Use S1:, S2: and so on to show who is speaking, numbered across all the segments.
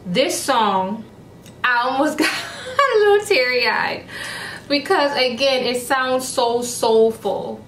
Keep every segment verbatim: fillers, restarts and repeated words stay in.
S1: this song, I almost got a little teary-eyed because again, it sounds so soulful.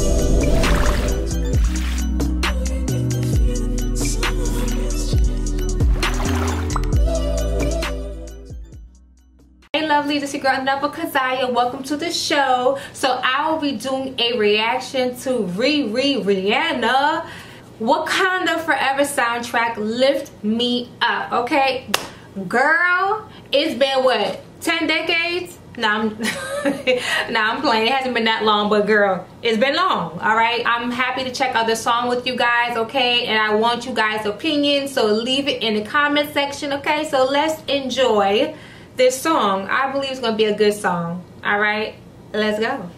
S1: Hey lovely, this is your girl number Keziah. Welcome to the show. So I will be doing a reaction to Riri Rihanna Wakanda Forever soundtrack, Lift Me Up. Okay, girl, it's been what, ten decades? Nah, I'm, nah, I'm playing. It hasn't been that long, but girl, it's been long. All right, I'm happy to check out the song with you guys. Okay, and I want you guys' opinions, so leave it in the comment section. Okay, so let's enjoy this song. I believe it's gonna be a good song. All right, let's go.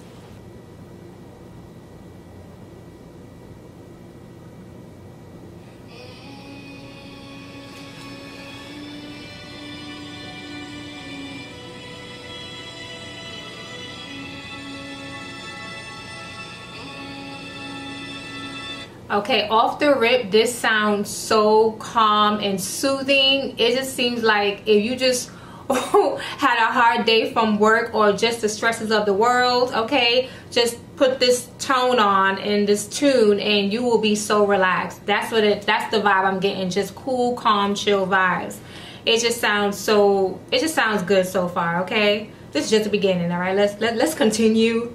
S1: Okay, off the rip, this sounds so calm and soothing. It just seems like if you just had a hard day from work or just the stresses of the world, okay, just put this tone on and this tune and you will be so relaxed. That's what it, that's the vibe I'm getting, just cool, calm, chill vibes. It just sounds so, it just sounds good so far, okay? This is just the beginning, all right? Let's, let, let's continue.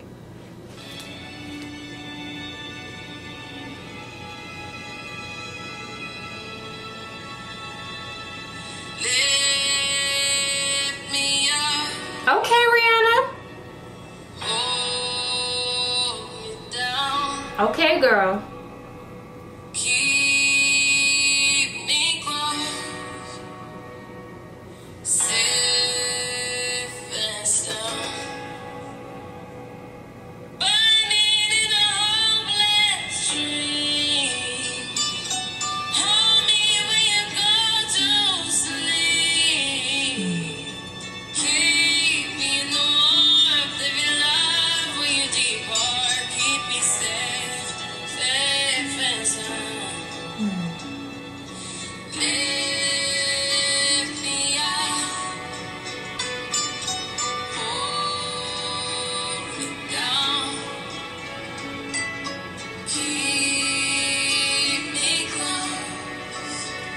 S1: Okay, Rihanna. Okay, girl.
S2: Keep me close, safe and sound. Burning in a hopeless dream. Hold me when you go to sleep. Keep me in the warmth of your love when you depart. Keep me safe, safe and sound. Lift me up, hold me down. Keep me close,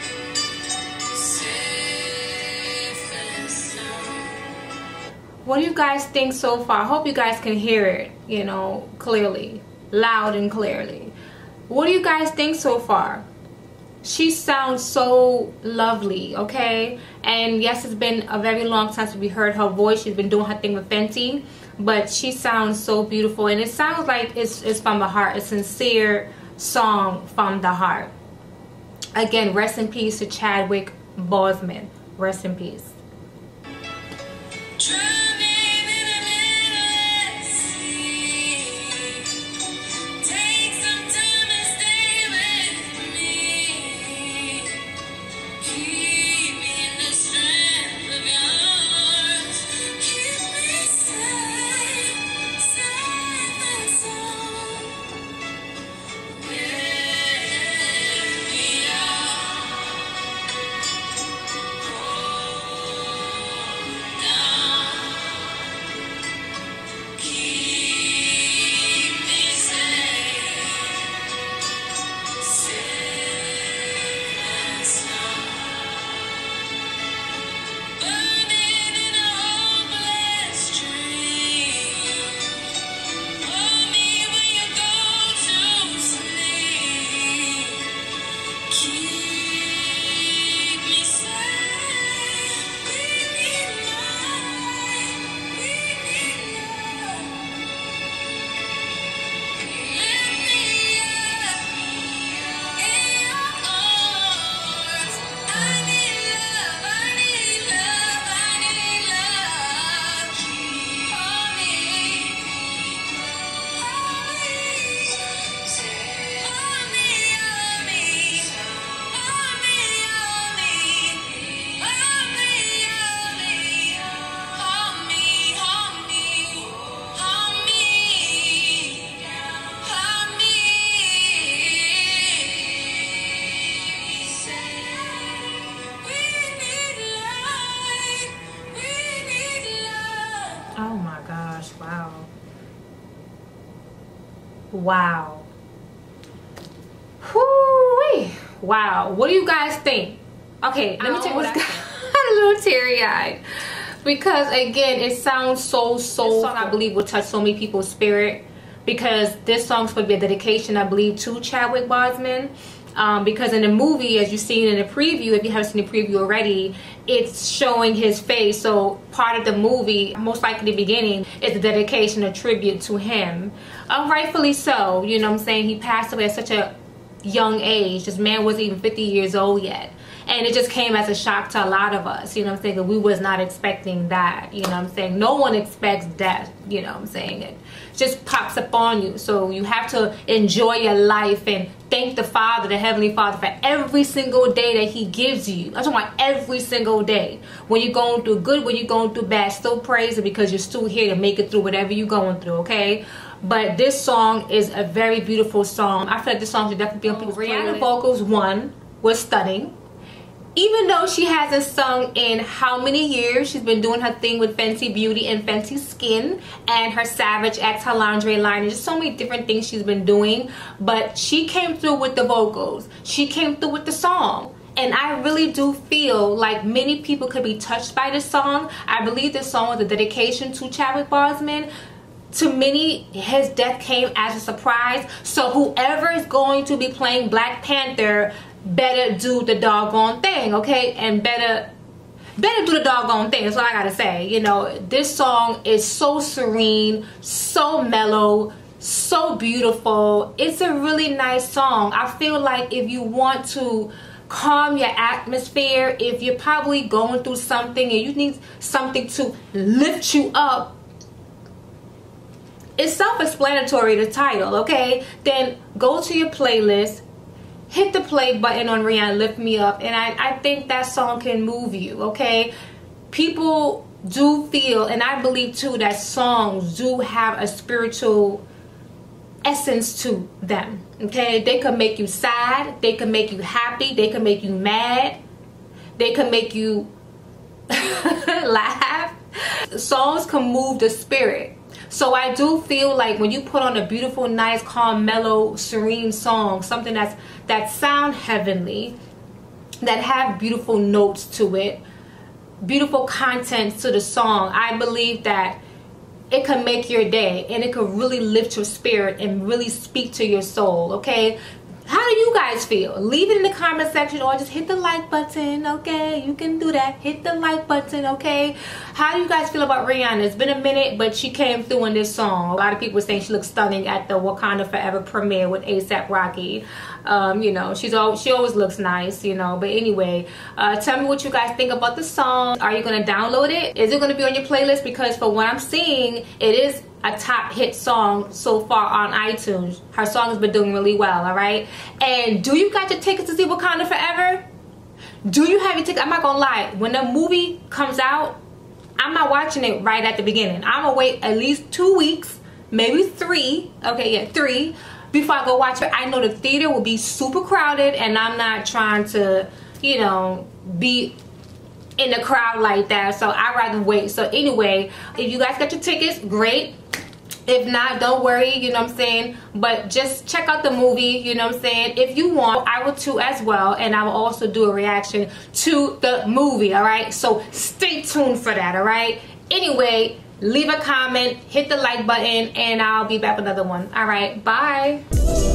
S2: safe and sound.
S1: What do you guys think so far? I hope you guys can hear it, you know, clearly, loud and clearly. What do you guys think so far? She sounds so lovely, okay? And yes, it's been a very long time since we heard her voice. She's been doing her thing with Fenty, but she sounds so beautiful, and it sounds like it's, it's from the heart, a sincere song from the heart. Again, rest in peace to Chadwick Boseman. Rest in peace.
S2: Drowning in a endless sea. Take some time and stay with me. Keep me in the strength of your arms. Keep me safe, safe and sound. Lift me up, hold me down.
S1: Wow. Whoo-wee. Wow. What do you guys think? Okay, let me tell you what I think. I'm a little teary-eyed. Because again, it sounds so soulful. This song, I believe, will touch so many people's spirit. Because this song's supposed to be a dedication, I believe, to Chadwick Boseman. Um, because in the movie, as you've seen in the preview, if you haven't seen the preview already, it's showing his face. So part of the movie, most likely the beginning, is a dedication, a tribute to him. Um, rightfully so. You know what I'm saying? He passed away at such a young age. This man wasn't even fifty years old yet. And it just came as a shock to a lot of us, you know what I'm saying? We was not expecting that, you know what I'm saying? No one expects death, you know what I'm saying? It just pops up on you. So you have to enjoy your life and thank the Father, the Heavenly Father, for every single day that He gives you. I'm talking about every single day. When you're going through good, when you're going through bad, still praise Him because you're still here to make it through whatever you're going through, okay? But this song is a very beautiful song. I feel like this song should definitely be on people's playlist. Rihanna's vocals, one, was stunning. Even though she hasn't sung in how many years, she's been doing her thing with Fenty Beauty and Fenty Skin and her Savage X, her lingerie line, and just so many different things she's been doing. But she came through with the vocals. She came through with the song. And I really do feel like many people could be touched by this song. I believe this song was a dedication to Chadwick Boseman. To many, his death came as a surprise. So whoever is going to be playing Black Panther better do the doggone thing, okay? And better better do the doggone thing. That's all I gotta say. You know, this song is so serene, so mellow, so beautiful. It's a really nice song. I feel like if you want to calm your atmosphere, if you're probably going through something and you need something to lift you up, it's self-explanatory, the title, okay? Then go to your playlist, hit the play button on Rihanna, Lift Me Up, and I, I think that song can move you, okay? People do feel, and I believe too, that songs do have a spiritual essence to them, okay? They can make you sad, they can make you happy, they can make you mad, they can make you laugh. Songs can move the spirit. So I do feel like when you put on a beautiful, nice, calm, mellow, serene song, something that's that sound heavenly, that have beautiful notes to it, beautiful content to the song, I believe that it can make your day and it can really lift your spirit and really speak to your soul, okay? How do you guys feel? Leave it in the comment section or just hit the like button, okay? You can do that. Hit the like button, okay? How do you guys feel about Rihanna? It's been a minute, but she came through in this song. A lot of people were saying she looks stunning at the Wakanda Forever premiere with ASAP Rocky. Um, you know, she's all, she always looks nice, you know. But anyway, uh, tell me what you guys think about the song. Are you going to download it? Is it going to be on your playlist? Because for what I'm seeing, it is a top hit song so far on iTunes. Her song has been doing really well, all right? And do you got your tickets to see Wakanda Forever? Do you have your tickets? I'm not gonna lie, when the movie comes out, I'm not watching it right at the beginning. I'm gonna wait at least two weeks, maybe three, okay, yeah, three, before I go watch it. I know the theater will be super crowded and I'm not trying to, you know, be in the crowd like that, so I'd rather wait. So anyway, if you guys got your tickets, great. If not, don't worry, you know what I'm saying? But just check out the movie, you know what I'm saying? If you want, I will too as well. And I will also do a reaction to the movie, all right? So stay tuned for that, all right? Anyway, leave a comment, hit the like button, and I'll be back with another one. All right, bye.